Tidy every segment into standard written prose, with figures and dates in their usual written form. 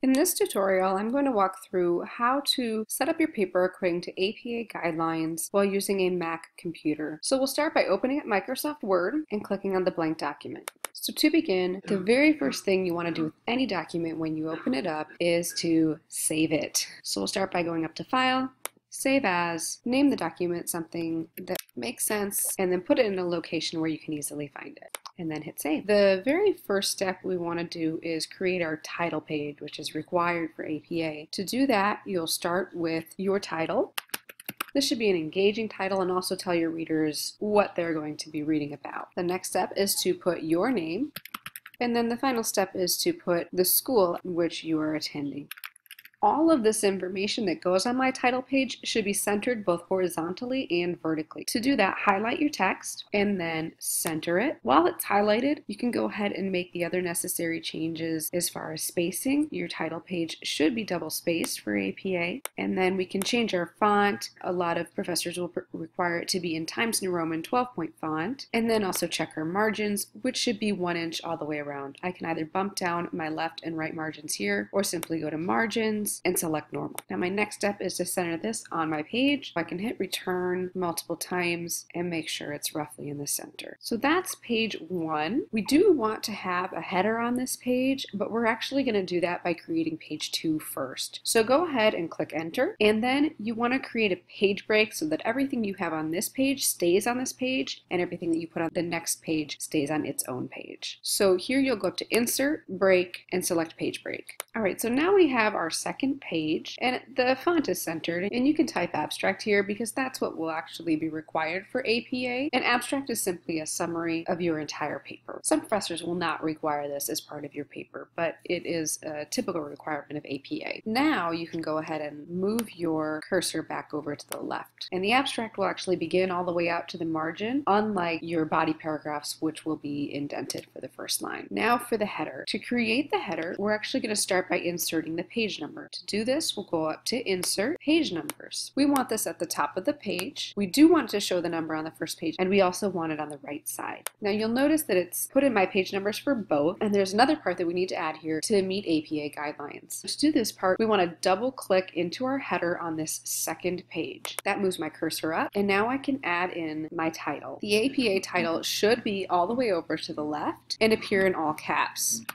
In this tutorial, I'm going to walk through how to set up your paper according to APA guidelines while using a Mac computer. So we'll start by opening up Microsoft Word and clicking on the blank document. So to begin, the very first thing you want to do with any document when you open it up is to save it. So we'll start by going up to File, Save As, name the document something that makes sense, and then put it in a location where you can easily find it. And then hit save. The very first step we want to do is create our title page, which is required for APA. To do that, you'll start with your title. This should be an engaging title and also tell your readers what they're going to be reading about. The next step is to put your name, and then the final step is to put the school in which you are attending. All of this information that goes on my title page should be centered both horizontally and vertically. To do that, highlight your text and then center it. While it's highlighted, you can go ahead and make the other necessary changes as far as spacing. Your title page should be double spaced for APA, and then we can change our font. A lot of professors will require it to be in Times New Roman 12-point font, and then also check our margins, which should be 1 inch all the way around. I can either bump down my left and right margins here, or simply go to Margins and select normal. Now my next step is to center this on my page. I can hit return multiple times and make sure it's roughly in the center. So that's page 1. We do want to have a header on this page, but we're actually going to do that by creating page 2 first. So go ahead and click enter, and then you want to create a page break so that everything you have on this page stays on this page and everything that you put on the next page stays on its own page. So here you'll go up to insert, break, and select page break. Alright, so now we have our second page and the font is centered, and you can type abstract here because that's what will actually be required for APA. And abstract is simply a summary of your entire paper. Some professors will not require this as part of your paper, but it is a typical requirement of APA. Now you can go ahead and move your cursor back over to the left, and the abstract will actually begin all the way out to the margin, unlike your body paragraphs, which will be indented for the first line. Now for the header. To create the header, we're actually going to start by inserting the page number. To do this, we'll go up to Insert, Page Numbers. We want this at the top of the page. We do want to show the number on the first page, and we also want it on the right side. Now you'll notice that it's put in my page numbers for both, and there's another part that we need to add here to meet APA guidelines. To do this part, we want to double click into our header on this second page. That moves my cursor up, and now I can add in my title. The APA title should be all the way over to the left and appear in all caps.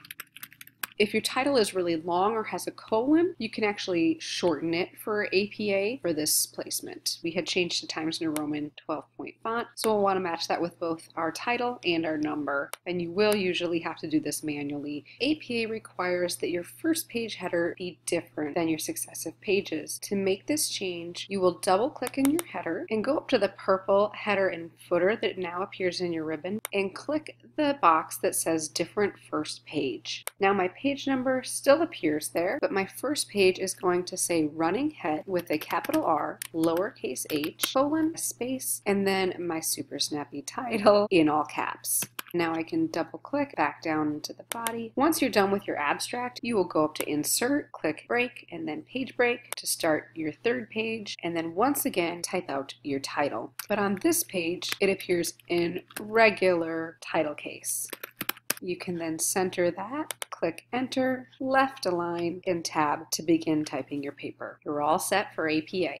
If your title is really long or has a colon, you can actually shorten it for APA for this placement. We had changed to Times New Roman 12-point font, so we'll want to match that with both our title and our number, and you will usually have to do this manually. APA requires that your first page header be different than your successive pages. To make this change, you will double click in your header and go up to the purple header and footer that now appears in your ribbon and click the box that says different first page. Now my page number still appears there, but my first page is going to say running head with a capital R, lowercase h, colon, space, and then my super snappy title in all caps. Now I can double click back down into the body. Once you're done with your abstract, you will go up to Insert, click Break, and then Page Break to start your third page, and then once again type out your title. But on this page, it appears in regular title case. You can then center that, click Enter, left align, and tab to begin typing your paper. You're all set for APA.